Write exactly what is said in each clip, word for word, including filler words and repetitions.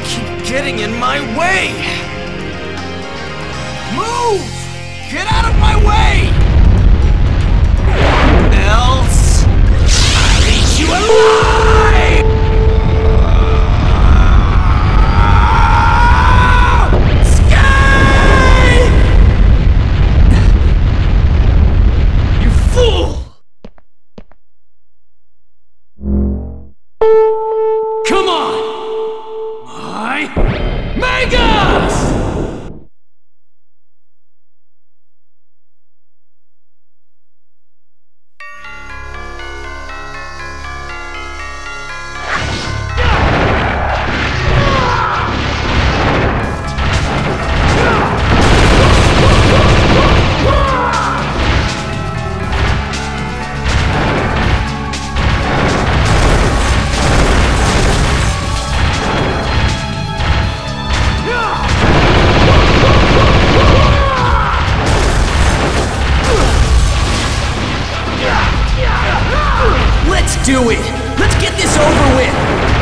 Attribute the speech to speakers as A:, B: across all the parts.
A: keep getting in my way! Move! Get out of my way! Else, I'll eat you alive! Escape! You fool! Come on! My Megas! Do it! Let's get this over with!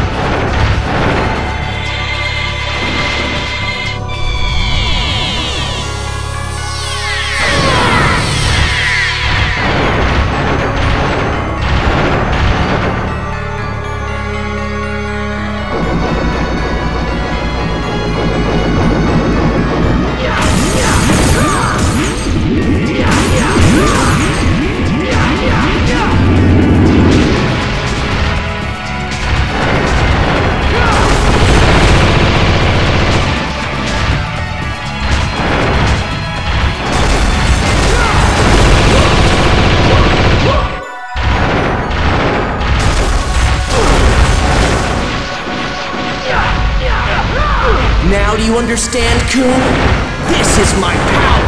A: Now do you understand, Coon? This is my power!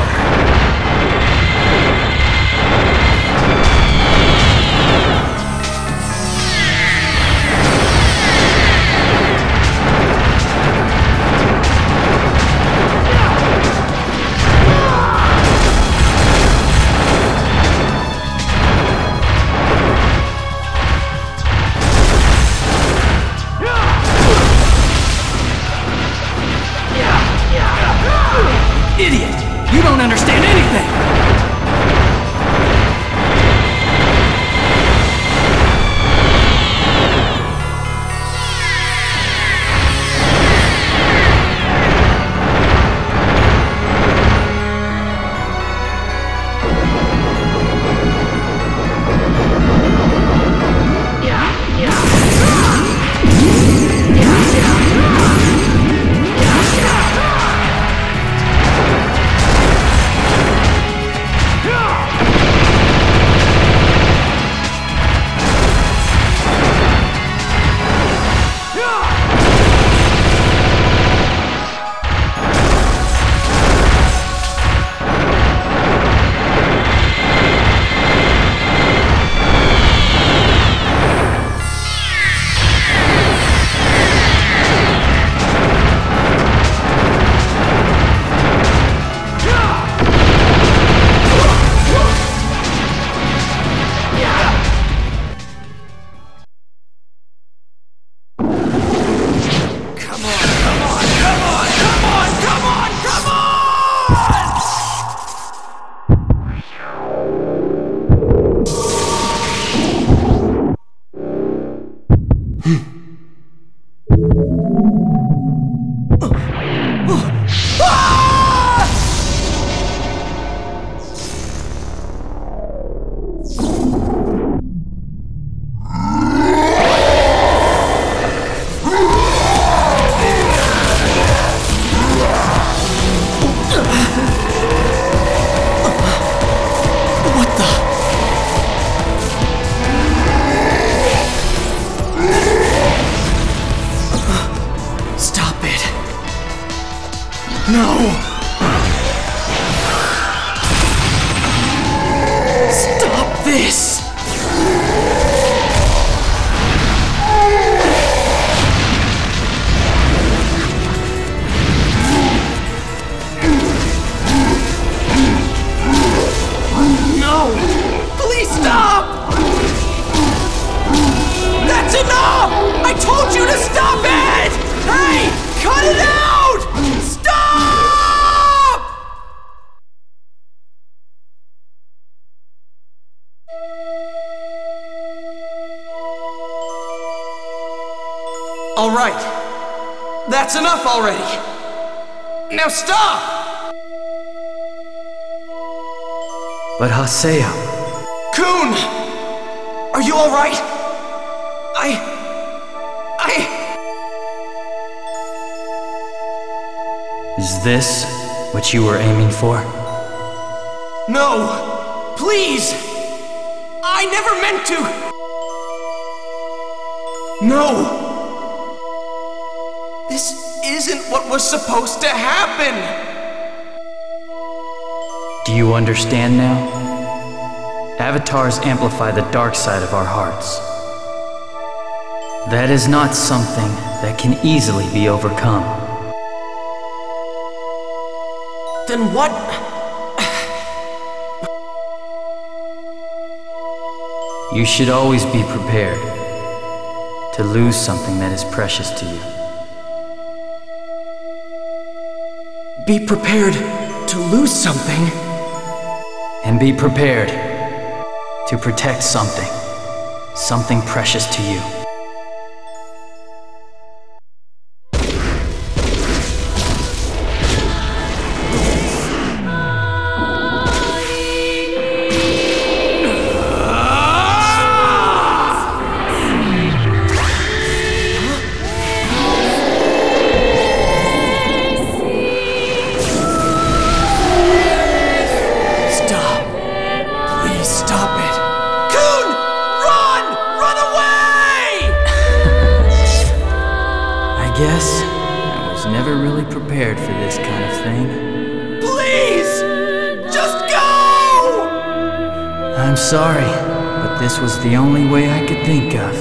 A: Idiot! You don't understand anything! No! Stop this! No! Please stop! That's enough! I told you to stop it! Hey! Come right. That's enough already. Now stop!
B: But Haseo...
A: Kun! Are you alright? I... I...
B: Is this what you were aiming for?
A: No! Please! I never meant to! No! This isn't what was supposed to happen!
B: Do you understand now? Avatars amplify the dark side of our hearts. That is not something that can easily be overcome.
A: Then what?
B: You should always be prepared to lose something that is precious to you.
A: Be prepared to lose something?
B: And be prepared to protect something, something precious to you. I guess I was never really prepared for this kind of thing.
A: Please! Just go!
B: I'm sorry, but this was the only way I could think of.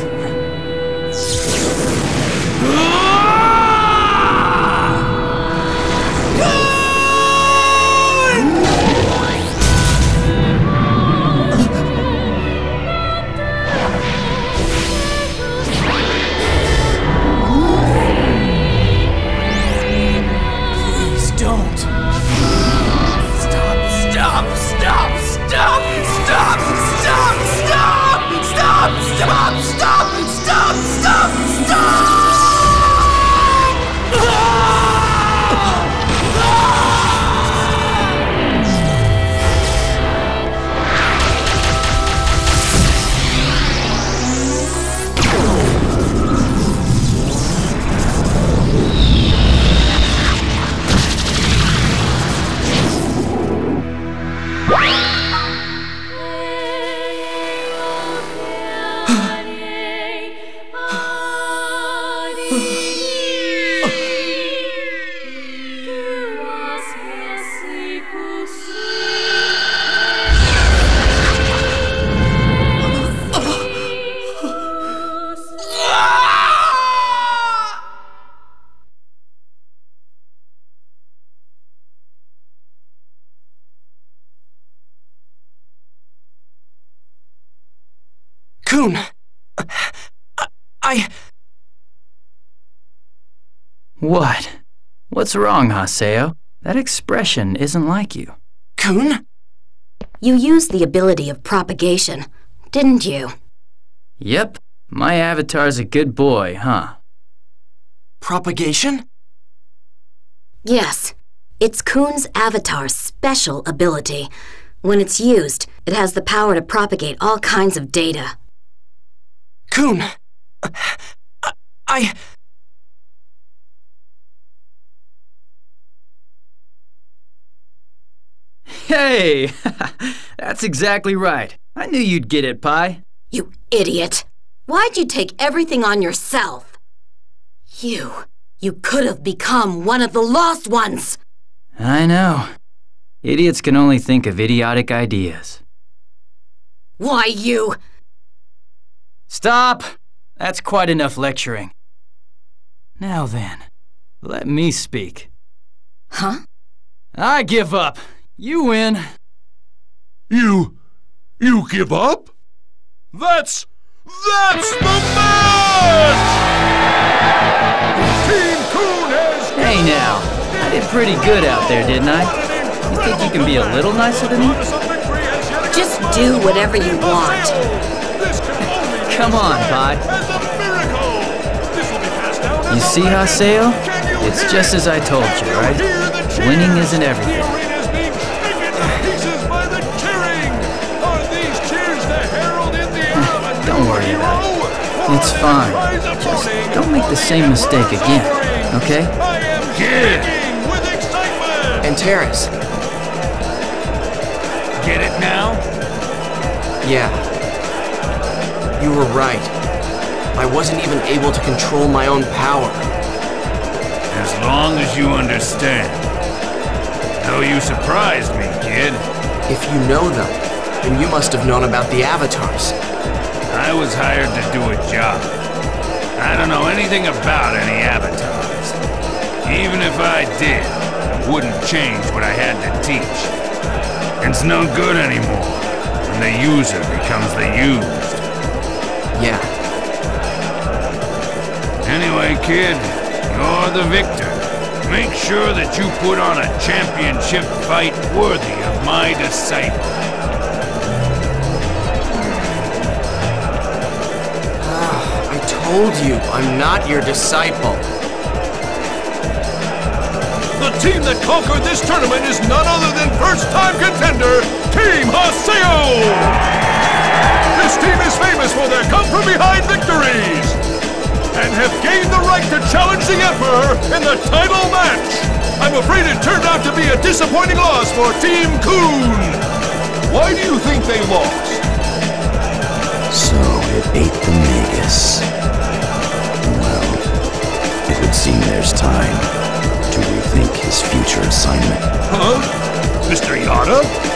A: Stop! Stop! Stop! Stop! Stop! Kun! I...
B: What? What's wrong, Haseo? That expression isn't like you.
A: Kun?
C: You used the ability of propagation, didn't you?
B: Yep. My avatar's a good boy, huh?
A: Propagation?
C: Yes. It's Kun's avatar's special ability. When it's used, it has the power to propagate all kinds of data.
A: Kun! I...
B: Hey! That's exactly right. I knew you'd get it, Pi.
C: You idiot! Why'd you take everything on yourself? You... You could have become one of the Lost Ones!
B: I know. Idiots can only think of idiotic ideas.
C: Why, you...
B: Stop! That's quite enough lecturing. Now then, let me speak.
C: Huh?
B: I give up. You win.
D: You... you give up? That's... that's the match! Team Kun has...
B: Hey now, I did pretty good out there, didn't I? You think you can be a little nicer than me?
C: Just do whatever you want.
B: Come on, Pi. You see, Haseo? It's just as I told you, right? Winning isn't everything. Don't worry about it. It's fine. Just don't make the same mistake again, okay?
D: Kid!
A: And Terrace.
E: Get it now?
A: Yeah. You were right. I wasn't even able to control my own power.
E: As long as you understand. Though you surprised me, kid.
A: If you know them, then you must have known about the avatars.
E: I was hired to do a job. I don't know anything about any avatars. Even if I did, it wouldn't change what I had to teach. It's no good anymore when the user becomes the used.
A: Yeah.
E: Anyway, kid, you're the victor. Make sure that you put on a championship fight worthy of my disciple.
A: I told you, I'm not your disciple.
D: The team that conquered this tournament is none other than first-time contender, Team Haseo! This team is famous for their come-from-behind victories, and have gained the right to challenge the Emperor in the title match! I'm afraid it turned out to be a disappointing loss for Team Kun! Why do you think they lost?
F: So it ate the Magus. Well, it would seem there's time to rethink his future assignment.
D: Huh? Mister Yada?